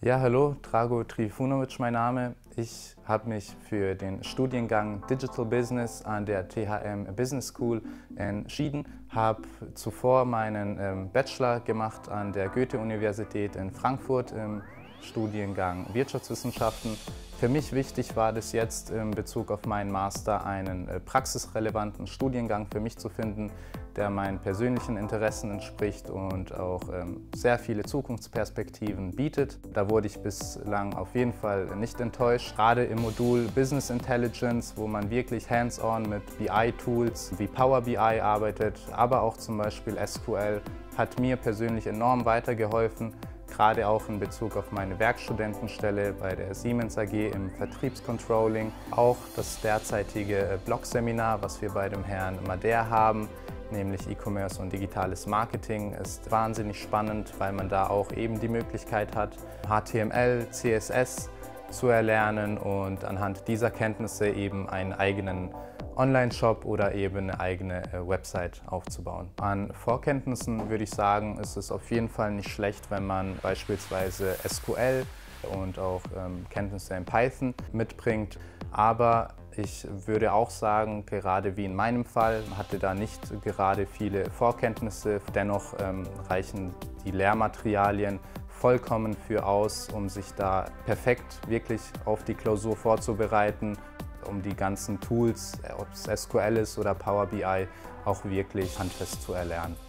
Ja, hallo, Drago Trifunovic mein Name. Ich habe mich für den Studiengang Digital Business an der THM Business School entschieden, habe zuvor meinen Bachelor gemacht an der Goethe-Universität in Frankfurt im Studiengang Wirtschaftswissenschaften. Für mich wichtig war das jetzt in Bezug auf meinen Master einen praxisrelevanten Studiengang für mich zu finden, der meinen persönlichen Interessen entspricht und auch sehr viele Zukunftsperspektiven bietet. Da wurde ich bislang auf jeden Fall nicht enttäuscht. Gerade im Modul Business Intelligence, wo man wirklich hands-on mit BI-Tools wie Power BI arbeitet, aber auch zum Beispiel SQL, hat mir persönlich enorm weitergeholfen. Gerade auch in Bezug auf meine Werkstudentenstelle bei der Siemens AG im Vertriebscontrolling. Auch das derzeitige Blog-Seminar, was wir bei dem Herrn Mader haben, nämlich E-Commerce und digitales Marketing, ist wahnsinnig spannend, weil man da auch eben die Möglichkeit hat, HTML, CSS zu erlernen und anhand dieser Kenntnisse eben einen eigenen Online-Shop oder eben eine eigene Website aufzubauen. An Vorkenntnissen würde ich sagen, ist es auf jeden Fall nicht schlecht, wenn man beispielsweise SQL und auch Kenntnisse in Python mitbringt. Aber ich würde auch sagen, gerade wie in meinem Fall, hatte da nicht gerade viele Vorkenntnisse. Dennoch reichen die Lehrmaterialien vollkommen für aus, um sich da perfekt wirklich auf die Klausur vorzubereiten, um die ganzen Tools, ob es SQL ist oder Power BI, auch wirklich handfest zu erlernen.